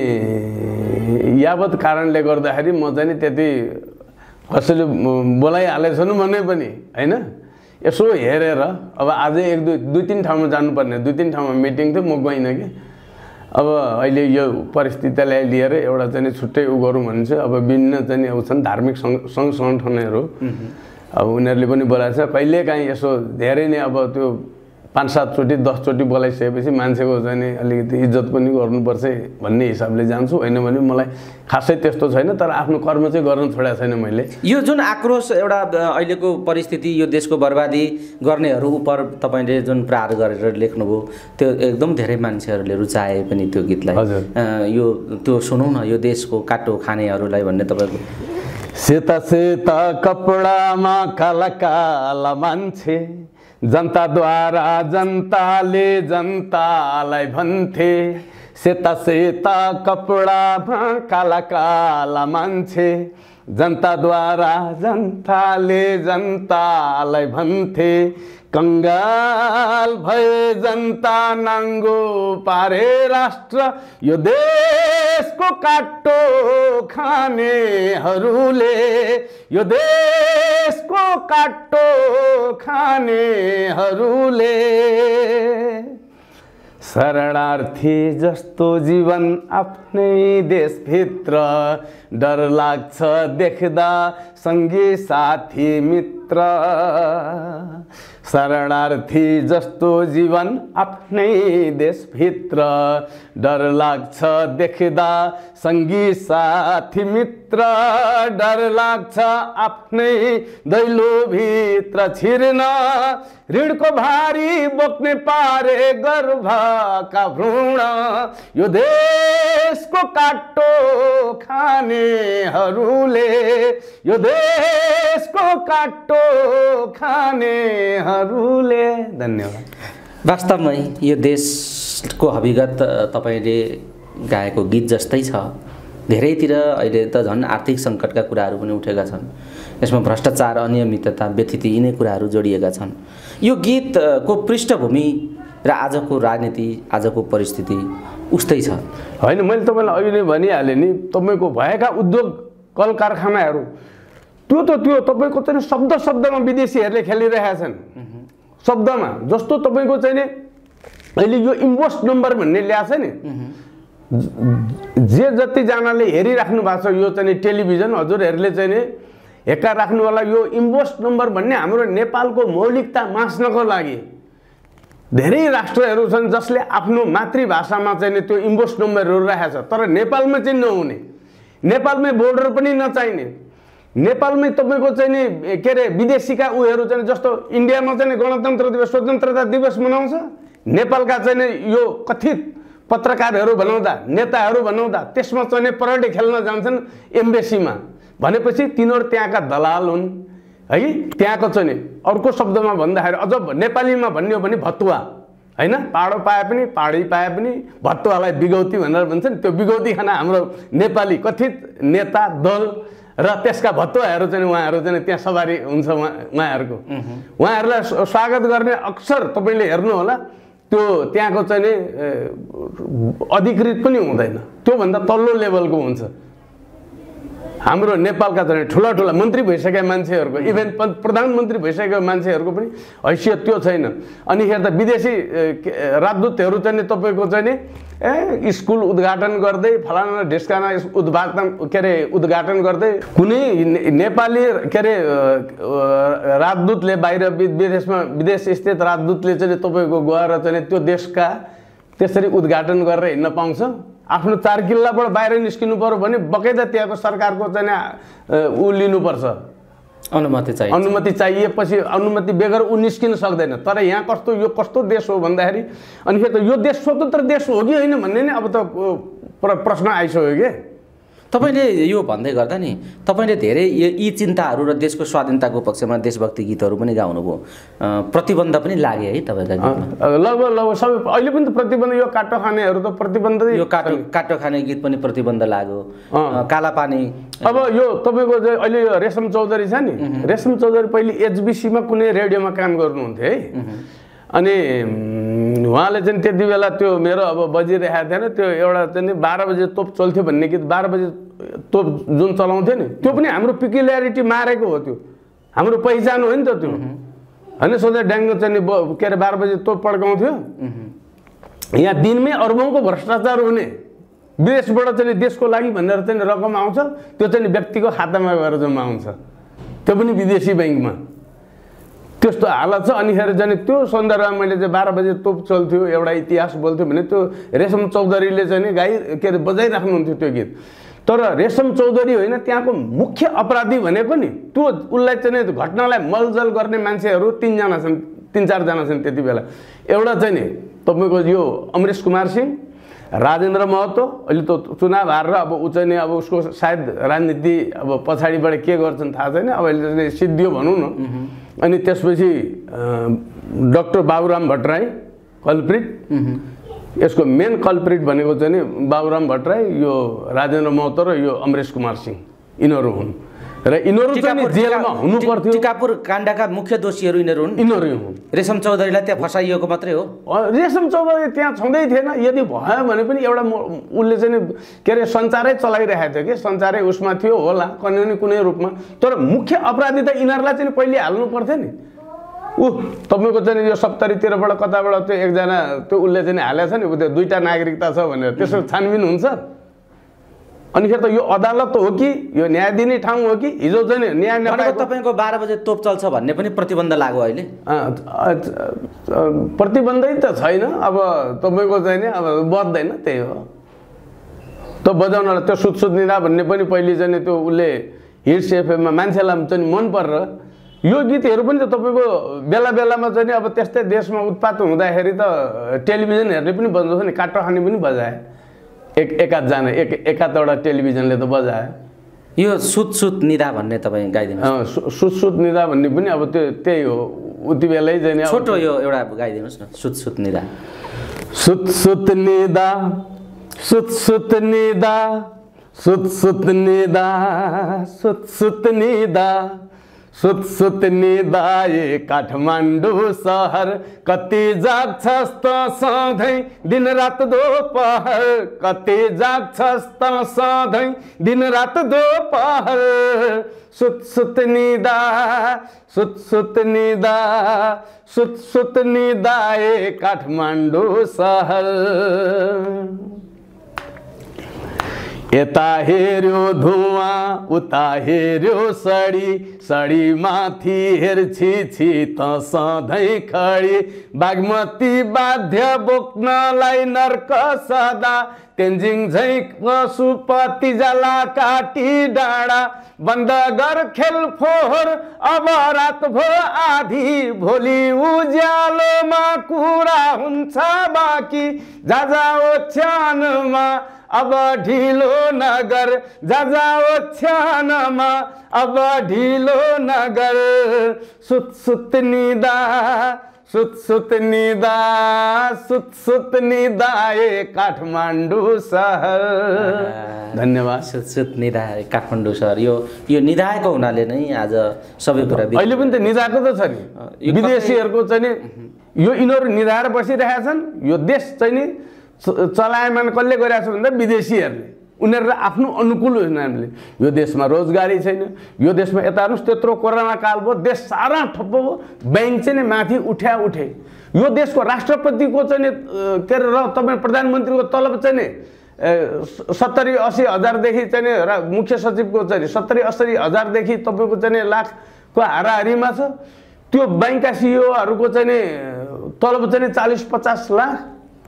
यावत कारणले गर्दाखेरि म चाहिँ नि त्यति कसैले बोलाइहालेछन् भने पनि होइन, यसो हेरेर अब आज दुई तिन ठाउँमा जानुपर्ने, दुई तिन ठाउँमा मिटिङ थियो, म गइनँ कि। अब अहिले यो परिस्थितिलाई लिएर एउटा चाहिँ छुट्टै उ गरौँ भने चाहिँ अब विभिन्न चाहिँ अब छन् धार्मिक सङ्घ सङ्गठनहरू, अब उनीहरूले पनि बोलाएको छ। कहिलेकाहीँ यसो धेरै नै अब त्यो 5-7 चोटि 10 चोटि बोलाइसकेपछि मान्छेको चाहिँ नि अलिकति इज्जत पनि गर्नुपर्छ भन्ने हिसाबले जान्छु। होइन भने मलाई खासै त्यस्तो छैन, तर आफ्नो कर्म चाहिँ गर्न छोडेको छैन मैले। यो जुन आक्रोश एउटा अहिलेको परिस्थिति यो देशको बर्बादी गर्नेहरू उप तपाईँले जुन प्रहार गरेर लेख्नुभयो त्यो एकदम धेरै मान्छेहरूले रुचाए पनि त्यो गीतलाई। हजुर यो त्यो सुनौ न, यो देशको काटो खानेहरूलाई भन्ने तपाईँको सेता सेता कपडामा काला काला मान्छे, जनताद्वारा जनताले जनतालाई भन्थे। सेता सेता कपडामा काला काला मान्छे, जनताद्वारा जनताले जनतालाई भन्थे। कंगाल भए जनता नाङ्गो पारे राष्ट्र, यो देशको काटो खानेहरूले, यो देशको काटो खानेहरूले। शरणार्थी जस्तो जीवन आफ्नै देशभित्र, डर लाग्छ देख्दा सँगै साथी मित्र। शरणार्थी जस्तो जीवन आफ्नै देशभित्र, डर लाग्छ देख्दा सँगी साथी मित्र। डर लाग्छ आफ्नै दैलोभित्र छिर्न, ऋणको भारी बोक्ने पारे गर्भका भ्रूण। यो देशको काटो खानेहरूले, यो देशको काटो खानेहरूले। धन्यवाद। वास्तवमै यो देशको हकीकत तपाईले गाएको गीत जस्तै छ। धेरैतिर अहिले त झन् आर्थिक सङ्कटका कुराहरू पनि उठेका छन्। यसमा भ्रष्टाचार, अनियमितता, व्यथिति यिनै कुराहरू जोडिएका छन्। यो गीतको पृष्ठभूमि र आजको राजनीति, आजको परिस्थिति उस्तै छ होइन? मैले तपाईँलाई अहिले नै भनिहालेँ नि, तपाईँको भएका उद्योग कल कारखानाहरू त्यो तपाईँको चाहिँ शब्द शब्दमा विदेशीहरूले खेलिरहेका छन्। शब्दमा जस्तो तपाईँको चाहिँ नि अहिले यो इन्भोइस नम्बर भन्ने ल्याएको छ नि, जे जतिजनाले हेरिराख्नु भएको छ यो चाहिँ टेलिभिजन, हजुरहरूले चाहिँ नि हेक्का राख्नुवाला यो इन्भोइस नम्बर भन्ने हाम्रो नेपालको मौलिकता मास्नको लागि धेरै राष्ट्रहरू छन् जसले आफ्नो मातृभाषामा चाहिँ त्यो इन्भोइस नम्बरहरू राखेको छ। तर नेपालमा चाहिँ नहुने, नेपालमै बोर्डर पनि नचाहिने, नेपालमै तपाईँको चाहिँ नि के अरे विदेशीका उयोहरू चाहिँ जस्तो इन्डियामा चाहिँ गणतन्त्र दिवस, स्वतन्त्रता दिवस मनाउँछ, नेपालका चाहिँ यो कथित पत्रकारहरू बनाउँदा, नेताहरू बनाउँदा त्यसमा चाहिँ परेड खेल्न जान्छन् एम्बेसीमा। भनेपछि तिनीहरू त्यहाँका दलाल हुन् है। त्यहाँको चाहिँ अर्को शब्दमा भन्दाखेरि अझ नेपालीमा भन्ने हो भने भतुवा हैन, पाडो पाए पनि पाडी पाए पनि भतुवालाई बिगौती भनेर भन्छन्। त्यो बिगौती खाना हाम्रो नेपाली कथित नेता दल र त्यसका भतुवाहरू चाहिँ उहाँहरू चाहिँ त्यहाँ सवारी हुन्छ। उहाँहरूको उहाँहरूलाई स्वागत गर्ने अक्सर तपाईँले हेर्नु होला त्यो त्यहाँको चाहिँ अधिकृत पनि हुँदैन, त्योभन्दा तल्लो लेभलको हुन्छ। हाम्रो नेपालका चाहिँ ठुला ठुला मन्त्री भइसकेका मान्छेहरूको, इभेन प्रधानमन्त्री भइसकेका मान्छेहरूको पनि हैसियत त्यो छैन। अनि हेर्दा विदेशी राजदूतहरू चाहिँ तपाईँको चाहिँ स्कुल उद्घाटन गर्दै फलाना ढिस्काना उद्घाटन गर्दै कुनै नेपाली राजदूतले बाहिर विदेश स्थित राजदूतले चाहिँ तपाईँको गएर चाहिँ त्यो देशका त्यसरी उद्घाटन गरेर हिँड्न पाउँछ? आफ्नो 4 किल्लाबाट बाहिर निस्किनु पर्यो भने बकैदा त्यहाँको सरकारको चाहिँ ऊ लिनुपर्छ, अनुमति चाहिएपछि अनुमति बेगर ऊ निस्किन सक्दैन। तर यहाँ कस्तो यो कस्तो देश हो भन्दाखेरि अनि फेरि यो देश स्वतन्त्र देश हो कि होइन भन्ने नै अब त प्रश्न आइसक्यो कि। तपाईले यो भन्दै गर्दा नि तपाईले धेरै यी चिन्ताहरू र देशको स्वाधीनताको पक्षमा देशभक्ति गीतहरू पनि गाउनुभयो, प्रतिबन्ध पनि लागे है तपाईलाई गीतमा? लगभग सबै अहिले पनि त प्रतिबन्ध, यो काटो खानेहरू त प्रतिबन्ध, यो काटो खाने गीत पनि प्रतिबन्ध लाग्यो, काला पानी। अब यो तपाईको चाहिँ अहिले यो रेशम चौधरी छ नि, रेशम चौधरी पहिले एचबिसीमा कुनै रेडियोमा काम गर्नुहुन्थ्यो है। अनि उहाँले चाहिँ त्यति बेला त्यो मेरो अब बजिरहेको थिएन, त्यो एउटा चाहिँ 12 बजे तोप चल्थ्यो भन्ने गीत, 12 बजे तोप जुन चलाउँथ्यो नि त्यो पनि हाम्रो पिक्युल्यारिटी मारेको हो। त्यो हाम्रो पहिचान हो नि त त्यो होइन। सधैँ ड्याङ्गो चाहिँ के अरे 12 बजे तोप पड्काउँथ्यो। यहाँ दिनमै अर्बौँको भ्रष्टाचार हुने, विदेशबाट चाहिँ देशको लागि भनेर चाहिँ रकम आउँछ, त्यो चाहिँ व्यक्तिको खातामा गएर जम्मा आउँछ, त्यो पनि विदेशी ब्याङ्कमा। त्यस्तो हालत छ। अनि फेरि चाहिँ त्यो सन्दर्भमा मैले चाहिँ 12 बजे तोप चल्थ्यो एउटा इतिहास बोल्थ्यो भने त्यो रेशम चौधरीले चाहिँ के अरे बजाइराख्नुहुन्थ्यो त्यो गीत। तर रेशम चौधरी होइन, त्यहाँको मुख्य अपराधी भनेको नि त्यो उसलाई चाहिँ घटनालाई मलजल गर्ने मान्छेहरू 3 जना छन्, 3-4 जना छन् त्यति बेला। एउटा चाहिँ नि तपाईँको यो अमरेश कुमार सिंह, राजेन्द्र महतो अहिले त चुनाव हारेर अब ऊ चाहिँ नि अब उसको सायद राजनीति अब पछाडिबाट के गर्छन् थाहा छैन, अब अहिले चाहिँ सिद्धियो भनौँ न। अनि त्यसपछि डाक्टर बाबुराम भट्टराई कल्प्रिट, यसको मेन कल्प्रिट भनेको चाहिँ नि बाबुराम भट्टराई, यो राजेन्द्र महतो र यो अमरेश कुमार सिंह, यिनीहरू हुन् र यिनीहरू चाहिँ जेलमा हुनु पर्थ्यो। टिकापुर काण्डका मुख्य दोषीहरू यिनीहरू हुन्। हुन्। रेशम चौधरीलाई त्यहाँ फसाइएको मात्रै हो। रेशम चौधरी त्यहाँ छँदै थिएन, यदि भयो भने पनि एउटा उसले चाहिँ के अरे सञ्चारै चलाइरहेको थियो कि, सञ्चारै उसमा थियो होला कुनै रूपमा। तर मुख्य अपराधी त यिनीहरूलाई चाहिँ पहिले हाल्नु पर्थ्यो नि। तपाईँको चाहिँ यो 70तिरबाट कताबाट त्यो एकजना त्यो उसले चाहिँ हालेको छ नि, त्यो 2टा नागरिकता छ भनेर, त्यसो छानबिन हुन्छ। अनि फेरि त यो अदालत हो कि यो न्याय दिने ठाउँ हो कि? हिजो चाहिँ न्याय नपाएको तपाईँको 12 बजे तोप चल्छ भन्ने पनि प्रतिबन्ध लाग्यो अहिले। प्रतिबन्धै त छैन, अब तपाईँको चाहिँ नि अब बज्दैन, त्यही हो। त बजाउनलाई त्यो सुत निदा भन्ने पनि पहिले चाहिँ त्यो उसले हिट्स एफएममा मान्छेलाई चाहिँ मन परेर यो गीतहरू पनि त तपाईँको बेला बेलामा चाहिँ अब त्यस्तै देशमा उत्पात हुँदाखेरि त टेलिभिजनहरूले पनि बजाउँछ नि, काटो खाने पनि बजाए, एकाधजना एकाधवटा टेलिभिजनले त बजाए। यो सुत निदा भन्ने तपाईँ गाइदिनु। सुत निदा भन्ने पनि अब त्यो त्यही हो, उति बेलै चाहिँ छोटो यो एउटा गाइदिनुहोस् न। सुत निदा, सुत निदा, सुत निदा, सुत निदा, सुत निदा, सुत निदा ये काठमाडौँ सहर, कति जाग्छस् त सधैँ दिन रात दोपहर, कति जाग्छस् त सधैँ दिन रात दोपहर, सुत निदा, सुत निदा, सुत निदा ये काठमाडौँ सहर। यता हेर्यो धुवाँ उता हेर्यो सडी, सडी माथि हेर्छि छि त सधैँ खडी, बागमती बाध्य बोक्नलाई नर्क सदा, तेन्जिङ झैँ पशुपति जाला काटी डाँडा, बन्द गर खेल फोहोर अब रात भो आधी, भोलि उज्यालोमा कुरा हुन्छ बाँकी, जा ओछ्यानमा अब ढिलो नगर, जा ओछ्यानमा अब ढिलो नगर, सुत निदा, सुत निदा, सुत निदा ये काठमाडौँ सहर। धन्यवाद। सुत निदा काठमाडौँ सहर, यो निदाएको हुनाले नै आज सबै कुरा अहिले पनि त निदाएको त छ नि। विदेशीहरूको चाहिँ नि यो यिनीहरू निदाएर बसिरहेका छन्। यो देश चाहिँ नि चलायमान कसले गरिरहेको छ भन्दा विदेशीहरूले, उनीहरूलाई आफ्नो अनुकूल हुनाले। यो देशमा रोजगारी छैन, यो देशमा यता हेर्नुहोस् त्यत्रो कोरोना काल भयो, देश सारा ठप्प भयो, ब्याङ्क चाहिँ नि माथि उठे। यो देशको राष्ट्रपतिको चाहिँ नि के अरे र तपाईँ प्रधानमन्त्रीको तलब चाहिँ नि 70-80 हजारदेखि चाहिँ नि मुख्य सचिवको चाहिँ 70-80 हजारदेखि तपाईँको चाहिँ नि लाखको हाराहारीमा छ। त्यो ब्याङ्कका सिइओहरूको चाहिँ नि तलब चाहिँ नि 40-50 लाख।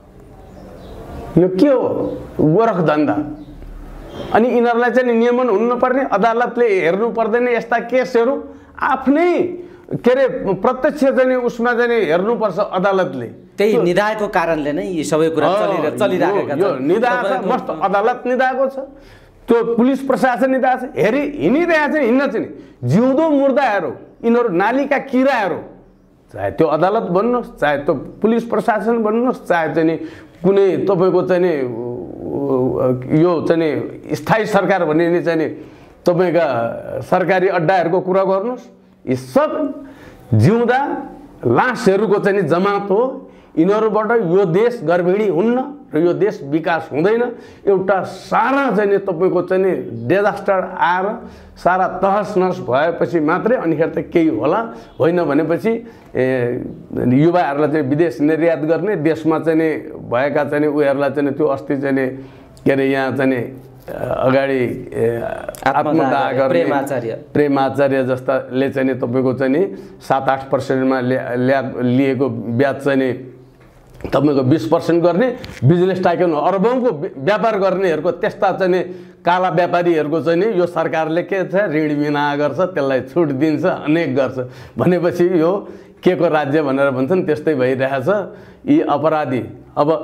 यो के हो? गोरख धन्दा। अनि यिनीहरूलाई चाहिँ नियमन हुनुपर्ने, अदालतले हेर्नु पर्दैन यस्ता केसहरू, आफ्नै के अरे प्रत्यक्ष चाहिँ उसमा चाहिँ हेर्नुपर्छ अदालतले। त्यही निदाएको कारणले नै यी सबै कुरा चलिरहेका छन्। यो निदाएको मस्त अदालत निदाएको छ, त्यो पुलिस प्रशासन निदाएको छ, हिँडिरहेको छ, हिँड्न चाहिँ जिउँदो मुर्दाहरू, यिनीहरू नालीका किराहरू, चाहे त्यो अदालत भन्नुहोस्, चाहे त्यो पुलिस प्रशासन भन्नुहोस्, चाहे चाहिँ कुनै तपाईँको चाहिँ नि यो चाहिँ नि स्थायी सरकार भन्ने नि चाहिँ नि तपाईँका सरकारी अड्डाहरूको कुरा गर्नुहोस्, यी सब जिउँदा लासहरूको चाहिँ नि जमात हो। यिनीहरूबाट यो देश गर्भिणी हुन्न र यो देश विकास हुँदैन। एउटा सारा चाहिँ नि तपाईँको चाहिँ नि डिजास्टर आएर सारा तहस नहस भएपछि मात्रै अनिखेर त केही होला, होइन भनेपछि युवाहरूलाई चाहिँ विदेश निर्यात गर्ने, देशमा चाहिँ नि भएका चाहिँ नि उनीहरूलाई चाहिँ त्यो अस्ति चाहिँ नि के अरे यहाँ चाहिँ नि अगाडि आत्मदाह गर्ने प्रेमाचार्य जस्ताले चाहिँ नि तपाईँको चाहिँ नि 7-8%मा लिएको ब्याज चाहिँ नि तपाईँको 20% गर्ने, बिजनेस टाइकन अरबौँको व्यापार गर्नेहरूको त्यस्ता चाहिँ नि काला व्यापारीहरूको चाहिँ नि यो सरकारले के छ ऋण बिना गर्छ, त्यसलाई छुट दिन्छ, अनेक गर्छ भनेपछि यो के को राज्य भनेर भन्छन्, त्यस्तै भइरहेछ। यी अपराधी अब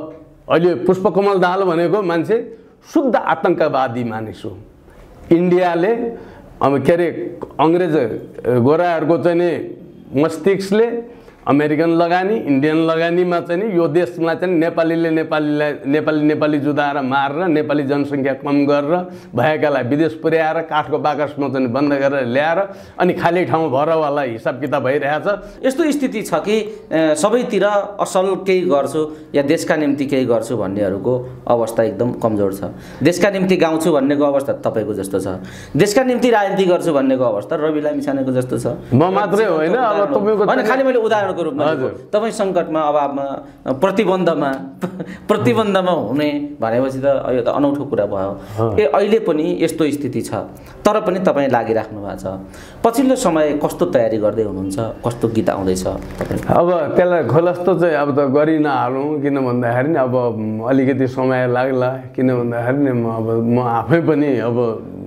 अहिले पुष्पकमल दाहाल भनेको मान्छे शुद्ध आतंकवादी मानिस हो। इन्डियाले के अरे अङ्ग्रेज गोराहरूको चाहिँ नि मस्तिष्कले अमेरिकन लगानी इन्डियन लगानीमा चाहिँ नि यो देशमा चाहिँ नेपालीले नेपाली जुदाएर मारेर नेपाली जनसङ्ख्या कम गरेर भएकालाई विदेश पुर्याएर काठको बाकसमा चाहिँ बन्द गरेर ल्याएर अनि खाली ठाउँ भरवाला हिसाब किताब भइरहेछ। यस्तो स्थिति छ कि सबैतिर असल केही गर्छु या देशका निम्ति केही गर्छु भन्नेहरूको अवस्था एकदम कमजोर छ। देशका निम्ति गाउँछु भन्नेको अवस्था तपाईँको जस्तो छ, देशका निम्ति राजनीति गर्छु भन्नेको अवस्था रवि लामिछानेको जस्तो छ। म मात्रै होइन, अब तपाईँको होइन, खालि मैले उदाहरण तपाईँ सङ्कटमा अभावमा प्रतिबन्धमा हुने भनेपछि त यो त अनौठो कुरा भयो। अहिले पनि यस्तो स्थिति छ तर पनि तपाईँ लागिराख्नु भएको छ। पछिल्लो समय कस्तो तयारी गर्दै हुनुहुन्छ, कस्तो गीत आउँदैछ? अब त्यसलाई खोलस्तो चाहिँ अब त गरि नहालौँ, किन भन्दाखेरि नि अब अलिकति समय लाग्ला। किन भन्दाखेरि नि म आफै पनि अब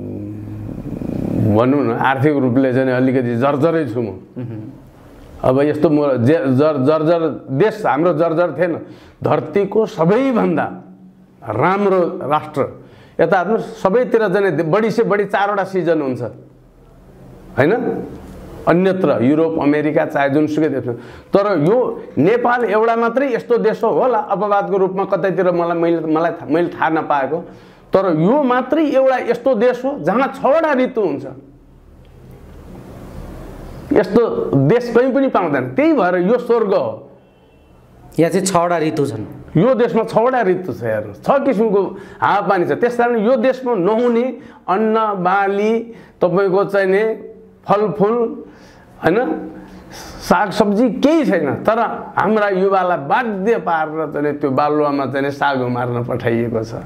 भनौँ न आर्थिक रूपले चाहिँ अलिकति जर्जरै छु म। अब यस्तो जर्जर देश हाम्रो जर्जर थिएन। धरतीको सबैभन्दा राम्रो राष्ट्र यता हेर्नु, सबैतिर चाहिँ बढी से बढी 4वटा सिजन हुन्छ होइन, अन्यत्र युरोप अमेरिका चाहे जुनसुकै देश। तर यो नेपाल एउटा मात्रै यस्तो देश हो होला अपवादको रूपमा कतैतिर मैले थाहा नपाएको, तर यो मात्रै एउटा यस्तो देश हो जहाँ 6वटा ऋतु हुन्छ। यस्तो देश कहीँ पनि पाउँदैन, त्यही भएर यो स्वर्ग हो। यहाँ चाहिँ 6वटा ऋतु छन्, यो देशमा 6वटा ऋतु छ। हेर्नुहोस् 6 किसिमको हावापानी छ। त्यसकारण यो देशमा नहुने अन्न बाली तपाईँको चाहिँ नि फलफुल होइन सागसब्जी केही छैन। तर हाम्रा युवालाई बाध्य पारेर चाहिँ त्यो बालुवामा चाहिँ सागो मार्न पठाइएको छ,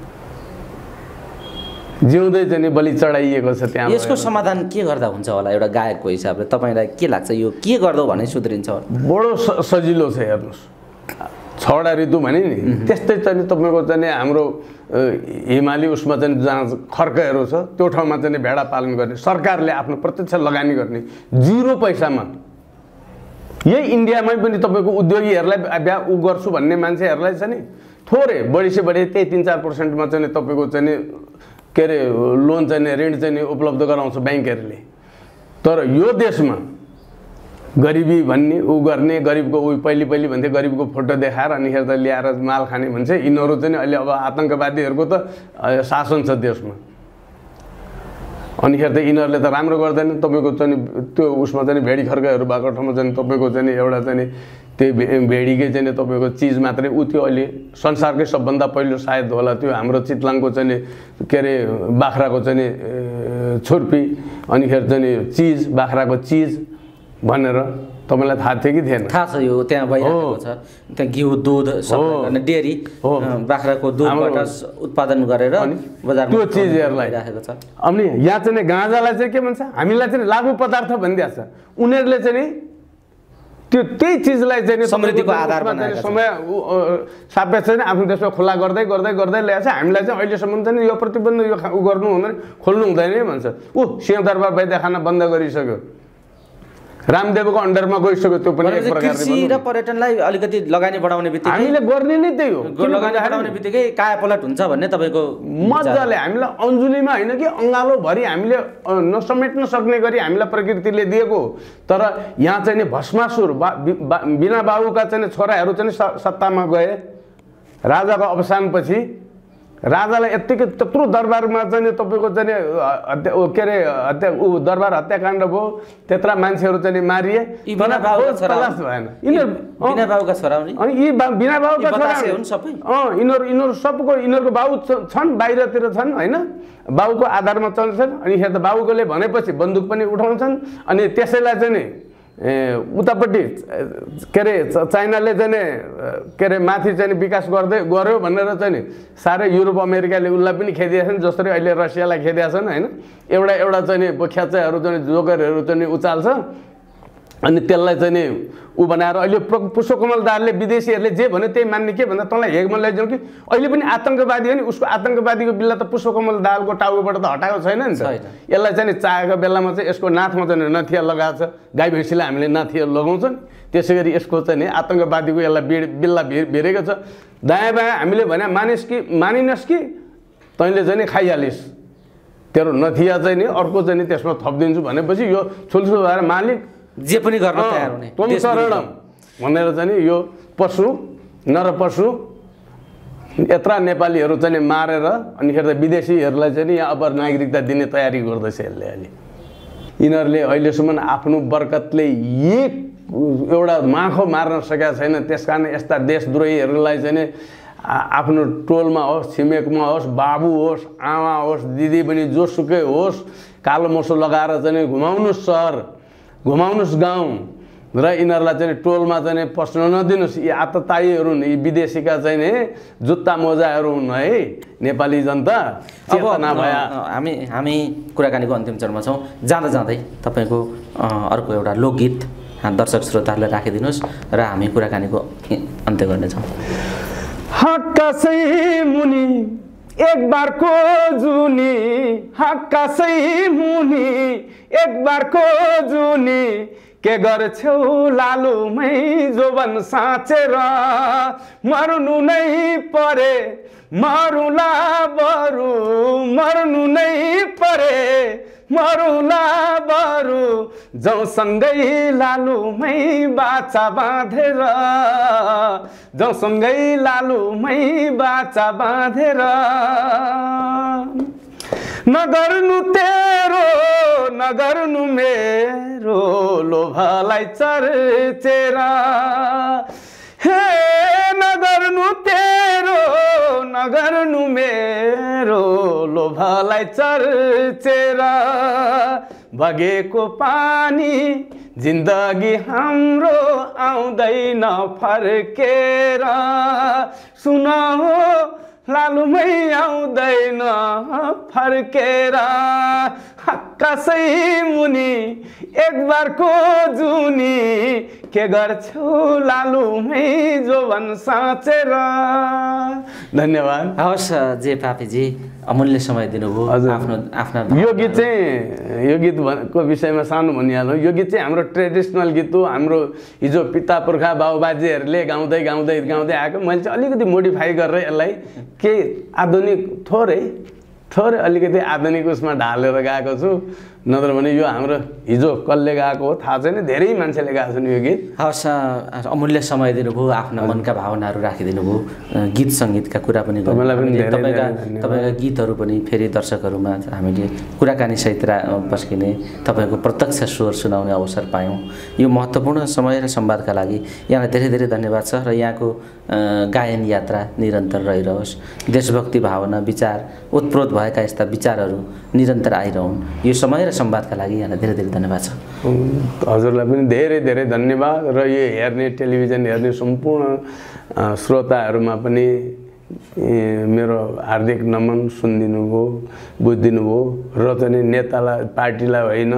जिउँदै चाहिँ बलि चढाइएको छ त्यहाँ। यसको समाधान के गर्दा हुन्छ होला एउटा गायकको हिसाबले? तपाईँलाई के लाग्छ यो के गर्दो भने सुध्रिन्छ? बडो सजिलो छ। हेर्नुहोस् 6वटा ऋतु भने नि त्यस्तै चाहिँ तपाईँको चाहिँ हाम्रो हिमाली उसमा चाहिँ जहाँ खर्कहरू छ त्यो ठाउँमा चाहिँ भेडा पालन गर्ने, सरकारले आफ्नो प्रत्यक्ष लगानी गर्ने 0 पैसामा। यही इन्डियामै पनि तपाईँको उद्योगीहरूलाई उ गर्छु भन्ने मान्छेहरूलाई चाहिँ नि थोरै बढी से बढी त्यही 3-4% चाहिँ तपाईँको चाहिँ के अरे लोन चाहिँ ऋण चाहिँ उपलब्ध गराउँछ ब्याङ्कहरूले। तर यो देशमा गरिबी भन्ने उ गर्ने, गरिबको उ पहिले भन्थे गरिबको फोटो देखाएर अनिखेर त ल्याएर माल खाने भन्छ। यिनीहरू चाहिँ अहिले अब आतङ्कवादीहरूको त शासन छ देशमा। अनिखेर त यिनीहरूले त राम्रो गर्दैन। तपाईँको चाहिँ त्यो उसमा चाहिँ भेडी खर्काहरू भएको ठाउँमा चाहिँ तपाईँको चाहिँ एउटा चाहिँ त्यही भेडीकै चाहिँ तपाईँको चिज मात्रै उ त्यो अहिले संसारकै सबभन्दा पहिलो सायद होला त्यो हाम्रो चितलाङको चाहिँ के अरे बाख्राको चाहिँ छुर्पी अनिखेर चाहिँ चिज बाख्राको चिज भनेर तपाईँलाई थाहा थियो कि थिएन? थाहा छ, यो त्यहाँ भइरहेको छ। त्यहाँ घिउ दुध सप्लाई गर्ने डेरी बाख्राको दुधबाट उत्पादन गरेर बजारमा त्यो चिजहरूलाई राखेको छ। अनि यहाँ चाहिँ गाँजालाई चाहिँ के भन्छ, हामीलाई चाहिँ लागु पदार्थ भनिदिएको छ। उनीहरूले चाहिँ त्यो त्यही चिजलाई चाहिँ समृद्धिको आधार बनाएको छ। समय सापेक्ष चाहिँ आफ्नो देशमा खुला गर्दै ल्याएको छ। हामीलाई चाहिँ अहिलेसम्म चाहिँ यो प्रतिबन्ध यो उ गर्नु हुँदैन, खोल्नु हुँदैन भन्छ। सिंहदरबार वैद्यखाना बन्द गरिसक्यो, रामदेवको अन्डरमा गइसक्यो। त्यो पनि एक प्रकारले कृषि र पर्यटनलाई अलिकति लगानी बढाउने बित्तिकै हामीले गर्ने नै त्यही हो। लगानी बढाउने बित्तिकै कायापलट हुन्छ भन्ने तपाईँको मजाले हामीलाई अन्जुलीमा होइन कि अङ्गालोभरि हामीले नसमेट्न सक्ने गरी हामीलाई प्रकृतिले दिएको। तर यहाँ चाहिँ नि भस्मासुर बिना बाबुका चाहिँ छोराहरू चाहिँ सत्तामा गए। राजाको अवसानपछि राजालाई यत्तिकै त्यत्रो दरबारमा चाहिँ तपाईँको चाहिँ के अरे दरबार हत्याकाण्ड भयो, त्यत्रा मान्छेहरू चाहिँ मारिए। बिना बाबुका छोरा अनि यी बिना बाबुका छोरा यिनीहरू सबको यिनीहरूको बाबु छन्, बाहिरतिर छन् होइन, बाबुको आधारमा चल्छन्। अनि यहाँ त बाबुकोले भनेपछि बन्दुक पनि उठाउँछन्। अनि त्यसैलाई चाहिँ नि उतापट्टि के अरे चाइनाले चाहिँ के अरे माथि चाहिँ विकास गर्यो भनेर चाहिँ नि साह्रै युरोप अमेरिकाले उसलाई पनि खेदिएका छन्, जसरी अहिले रसियालाई खेदिएका छन् होइन। एउटा चाहिँ नि ख्याचाइहरू चाहिँ जोकरहरू चाहिँ उचाल्छ। अनि त्यसलाई चाहिँ नि ऊ बनाएर अहिले पुष्पकमल दाहालले विदेशीहरूले जे भन्यो त्यही मान्ने के भन्दा तँलाई हेगमा लैजाउँ कि अहिले पनि आतङ्कवादी हो नि उसको आतङ्कवादीको बिल्ला त पुष्पकमल दाहालको टाउकोबाट त हटाएको छैन नि त यसलाई चाहिँ नि चाहेको बेलामा चाहिँ यसको नाथमा चाहिँ नथिया लगाएको छ गाई भैँसीलाई हामीले नाथिया लगाउँछ नि त्यसै गरी यसको चाहिँ नि आतङ्कवादीको यसलाई बिल्ला भेरेको छ दायाँ बायाँ हामीले भने मानिनस् कि तैँले चाहिँ नि खाइहालिस् तेरो नथिया चाहिँ नि अर्को चाहिँ नि त्यसमा थपिदिन्छु भनेपछि यो छुलछुल भएर मालिक जे पनि गर्न तयार हुने त्वम शरणम भनेर चाहिँ नि यो पशु नर पशु यत्रा नेपालीहरू चाहिँ मारेर अनि फेरि त विदेशीहरूलाई चाहिँ नि यहाँ अब नागरिकता दिने तयारी गर्दैछ यसले अहिले यिनीहरूले अहिलेसम्म आफ्नो बरकतले एक एउटा माखो मार्न सकेका छैन त्यसकारण यस्ता देशद्रोहीहरूलाई चाहिँ नि आफ्नो टोलमा होस् छिमेकमा होस् बाबु होस् आमा होस् दिदी बहिनी जोसुकै होस् कालो मोसो लगाएर चाहिँ घुमाउनुहोस् सहर घुमाउनुहोस् गाउँ र यिनीहरूलाई चाहिँ टोलमा चाहिँ पस्न नदिनुहोस् यी आततायीहरू हुन् यी विदेशीका चाहिँ नि जुत्ता मोजाहरू हुन् है नेपाली जनता चेतना भया हामी कुराकानीको अन्तिम चरणमा छौँ जाँदा जाँदै तपाईँको अर्को एउटा लोकगीत दर्शक श्रोताहरूलाई राखिदिनुहोस् र हामी कुराकानीको अन्त्य गर्नेछौँ हक्कासै मुनि एक बारको जुनी हक्कासै मुनि एक बारको जुनी के गर्छौ लालुमै जोवन साँचेर मर्नु नै परे मरुला बरु मर्नु नै परे मरुला बरु जौसँगै लालुमै बाचा बाँधेर जौसँगै लालुमै बाचा बाँधेर नगर्नु तेरो नगर्नु मेरो लोभलाई चर्चेर हे नगर्नु तेरो नगर्नु मेरो लोभलाई चर्चेर बगेको पानी जिन्दगी हाम्रो आउँदैन फर्केर सुन हो लालुमै आउँदैन फर्केर हक्कासै मुनि एक बारको जुनी के गर्छौ लालुमै जोवन साँचेर धन्यवाद हवस् जे पापीजी अमूल्य समय दिनुभयो आफ्ना यो गीतको विषयमा सानो भनिहालौँ यो गीत चाहिँ हाम्रो ट्रेडिसनल गीत हो हाम्रो हिजो पिता पुर्खा बाबुबाजेहरूले गाउँदै आएको मैले चाहिँ अलिकति मोडिफाई गरेर यसलाई केही आधुनिक थोरै अलिकति आधुनिक उसमा ढालेर गाएको छु नत्र भने यो हाम्रो हिजो कसले गाएको हो थाहा छैन धेरै मान्छेले गाएको छन् यो गीत हवस् अमूल्य समय दिनुभयो आफ्ना मनका भावनाहरू राखिदिनु भयो गीत सङ्गीतका कुरा पनि तपाईँका गीतहरू पनि फेरि दर्शकहरूमा हामीले कुराकानी सहित पस्किने तपाईँको प्रत्यक्ष स्वर सुनाउने अवसर पायौँ यो महत्त्वपूर्ण समय र संवादका लागि यहाँलाई धेरै धेरै धन्यवाद छ र यहाँको गायन यात्रा निरन्तर रहिरहोस् देशभक्ति भावना विचार उत्प्रोत भएका यस्ता विचारहरू निरन्तर आइरहन् यो समय र संवादका लागि यहाँलाई धेरै धेरै धन्यवाद छ हजुरलाई पनि धेरै धेरै धन्यवाद र यो हेर्ने टेलिभिजन हेर्ने सम्पूर्ण श्रोताहरूमा पनि मेरो हार्दिक नमन सुनिदिनु भयो बुझिदिनु भयो र चाहिँ नेतालाई पार्टीलाई होइन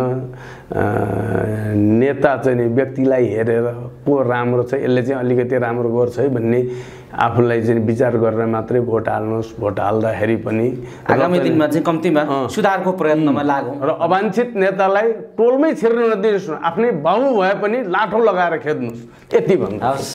नेता चाहिँ व्यक्तिलाई हेरेर को राम्रो छ यसले चाहिँ अलिकति राम्रो गर्छ है भन्ने आफूलाई चाहिँ विचार गरेर मात्रै भोट हाल्नुहोस् भोट हाल्दाखेरि पनि आगामी दिनमा चाहिँ कम्तीमा सुधारको प्रयत्नमा लागौँ र अवाञ्छित नेतालाई टोलमै छिर्न नदिनुहोस् आफ्नै बाउ भए पनि लाठो लगाएर खेद्नुहोस् यति भन्नु